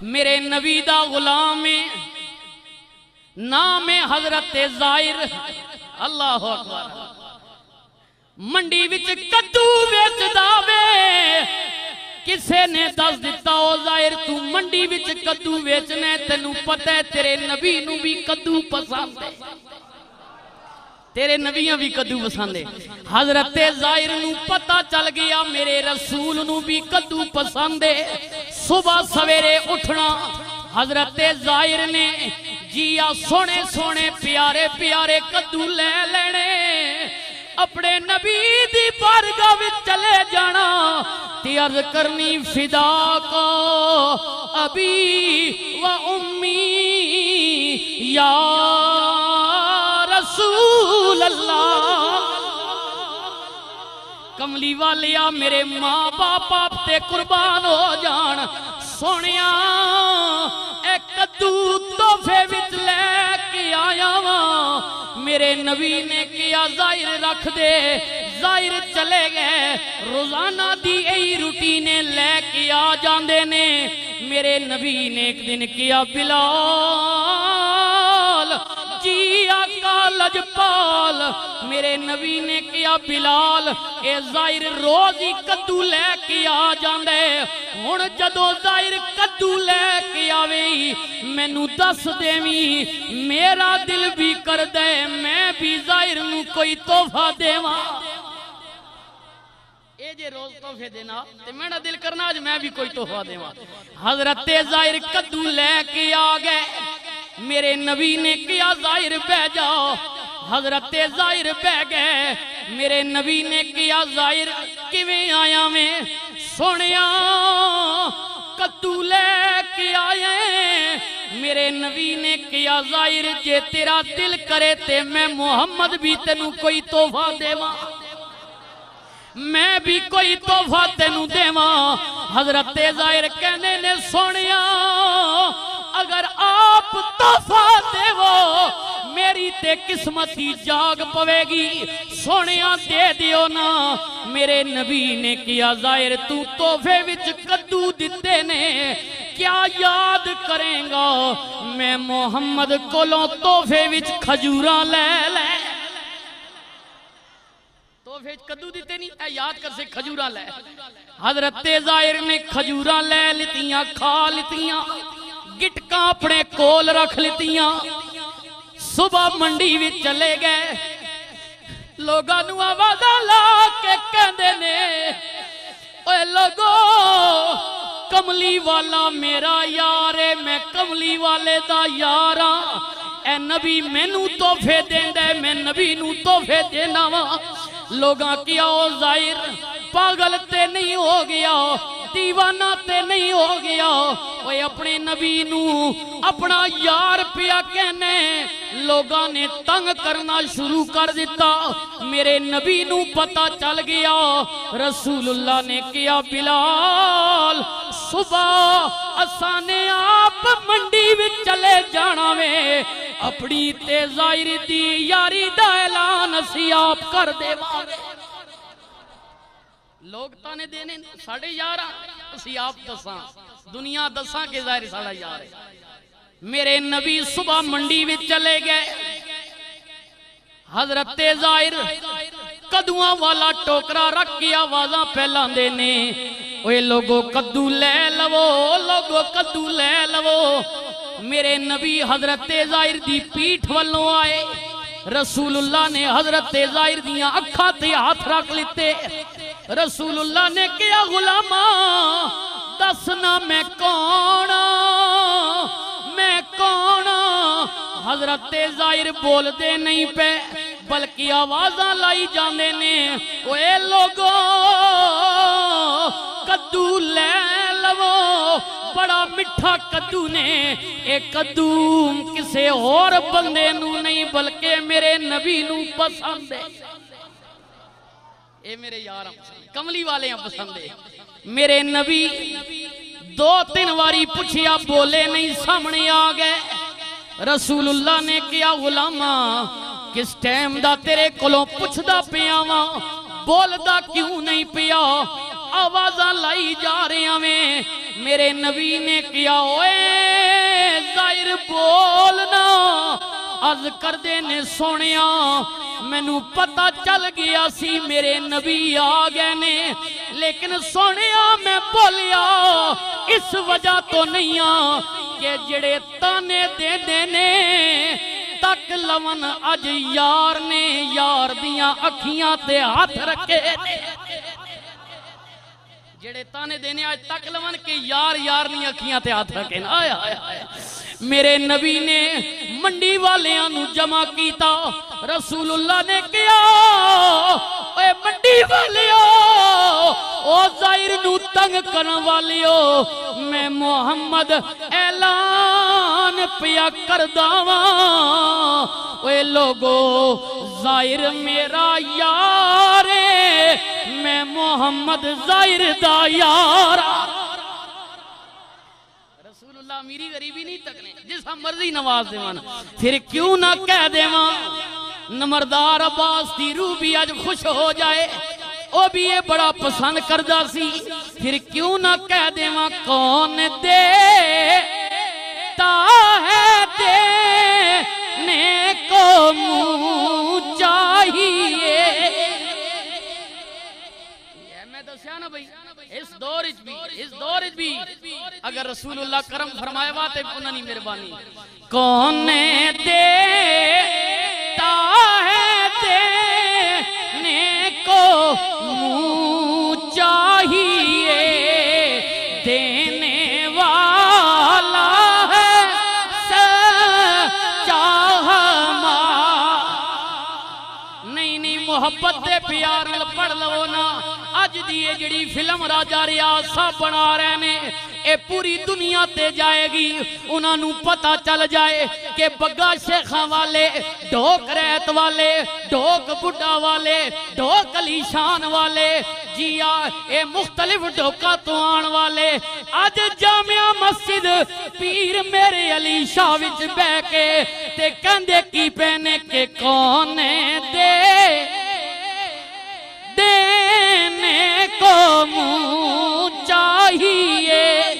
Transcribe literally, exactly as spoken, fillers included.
میرے نبی دا غلام نام حضرت زائر اللہ اکبر منڈی وچ کدو ویچدا وے کسے نے دس دیتا او زائر تو منڈی وچ کدو ویچنے تینوں پتہ ہے تیرے نبی نو بھی کدو پسند ہے تیرے نبیاں بھی کدو پسند ہے حضرت زائر نو پتہ چل گیا میرے رسول نو بھی کدو پسند ہے صبح سویرے اٹھنا حضرت زائر نے جیا سونے سونے پیارے پیارے کدو لے لینے اپنے نبی دی بارگاہ وچ چلے جانا تے عرض کرنی فدا کو ابی و امی یا رسول اللہ کملی والیا میرے ماں باپ آپ تے قربان ہو جان سونیا اے کدو تحفے وچ لے کے آیا وا میرے نبی نے کیا ظاہر رکھ دے ظاہر چلے گئے روزانہ دی ای روٹینے لے کے آ جاندے نے میرے نبی نے ایک دن کیا بلال جی آقا لجپال میرے نبی نے کیا بلال اے ظاہر روز ہی کدو لے کے آ جاندے ہن جدو ظاہر کدو لے کے آوے مینوں دس دیویں میرا دل بھی کر دے میں بھی ظاہر نو کوئی تحفہ دیواں اے جے روز تحفے دینا تے میرا دل کرنا آج میں بھی کوئی تحفہ دیواں حضرت ظاہر کدو لے کے آ گئے میرے نبی نے کیا ظاہر بہ جاؤ حضرت ظاہر بہ گئے میرے نبی نے کیا ظاہر کیویں آیا میں سونیا کدو لے کے آئے میرے نبی نے کیا ظاہر جے تیرا دل کرے تے میں محمد بھی تینوں کوئی تحفہ دیواں میں بھی کوئی تحفہ تینوں دیواں حضرت ظاہر کہنے نے سونیا اگر آپ تحفہ دے وہ میری تے قسمتی جاگ پوے گی سونیا دے دیو نا میرے نبی نے کیا ظاہر تو تحفے وچ کدو دیتے نے کیا یاد کریں گا میں محمد کولوں تحفے وچ کھجوراں لے لے تحفے کدو دیتے نہیں اے یاد کر سے کھجوراں لے حضرت ظاہر نے کھجوراں لے لیتیاں کھا لیتیاں گٹکاں اپنے کول رکھ لیتیاں صبح منڈی وچ چلے گئے لوگاں نو آوازاں لا کے کہندے نے اوے لوگو کملی والا میرا یار ہے میں کملی والے دا یار ہاں اے نبی مینوں تحفے دیندا ہے میں نبی نوں تحفے دینا وا لوگاں کیا او ظاہر پاگل تے نہیں ہو گیا دیوانہ تے نہیں ہو گیا وہ اپنے نبی نو اپنا یار پیا کہنے لوگاں نے تنگ کرنا شروع کر دیتا میرے نبی نو پتا چل گیا رسول اللہ نے کیا بلال صبح اسانے آپ منڈی وچ چلے جانا میں اپنی تے ظاہر دی یاری دا اعلان اسی آپ کر دے وارے لوگ تانے دینے ساڑھے یارہ اسی آپ دساں دنیا دساں کے ظاہر ساڑھا یار ہے میرے نبی صبح منڈی وچ چلے گئے حضرت ظاہر کدوਆਂ والا ٹوکرا رکھ کے آوازاں پھیلان دینے اوے لوگو کدو لے لو لوگو کدو لے لو میرے نبی حضرت ظاہر دی پیٹھ والوں آئے رسول اللہ نے حضرت ظاہر دیاں اکھا تے ہاتھ رکھ لیتے رسول اللہ نے کیا غلامہ دسنا میں کون میں کون حضرت ظاہر بول دے نہیں پہ بلکہ آوازاں لائی جانے نے اوے لوگو کدو لے لو بڑا مٹھا کدو نے اے کدو کسے اور بندے نو نہیں بلکہ میرے نبی نو پسند ہے اے میرے یار کملی والے ہیں پسند ہے میرے نبی دو تین واری پوچھیا بولے نہیں سامنے آ گئے رسول اللہ نے کیا غلامہ کس ٹائم دا تیرے کولوں پوچھدا پیا واں بولدا کیوں نہیں پیا آوازاں لائی جا رہے ہیں میرے نبی نے کیا اوے عرض کر دے نے سونیا مینوں پتہ چل گیا سی میرے نبی آ گئے نے لیکن سونیا میں بولیا اس وجہ تو نہیں آ کہ جڑے تانے دے دے نے تک لون اج یار نے یار دیاں اکھیاں تے ہاتھ رکھے جڑے تانے دینے آج تک لون کے یار یار نہیں اکھیاں تے ہاتھ رکھے آیا آیا آیا میرے نبی نے منڈی والیاں نو جمع کیتا رسول اللہ نے کیا اے منڈی والیو او ظاہر نو تنگ کرن والیو میں محمد اعلان پیا کردا واں اے لوگو ظاہر میرا یار میں محمد ظاہر دا یار رسول اللہ میری غریبی نہیں تکنے جس ہم مرضی نواز دیوانا پھر کیوں نہ کہہ دیواں نمردار عباس دی روح بھی آج خوش ہو جائے او بھی یہ بڑا پسند کردہ سی پھر کیوں نہ کہہ دیواں کون دے تا ہے دینے کو منہ چاہیے میں دسیا نا بھئی اس دور اچ بھی اس دور اچ بھی اگر رسول اللہ کرم فرمائے واتے انہوں نے مہربانی کون دیتا ہے دینے کو منہ چاہیے دینے والا ہے سچا ہمارا نہیں نہیں محبت دے پیار نال پڑھ لو نا اج دیئے جڑی فلم راجہ ریاض بنا رہے نے اے پوری دنیا تے جائے گی انہاں نو پتہ چل جائے کہ بگا شیخاں والے ڈھوک ریت والے ڈھوک بڑھا والے ڈھوک علی شان والے جیا اے مختلف ڈھوکا تو آن والے آج جامعہ مسجد پیر میرے علی شاہ وچ بے کے تے کندے کی پہنے کے کونے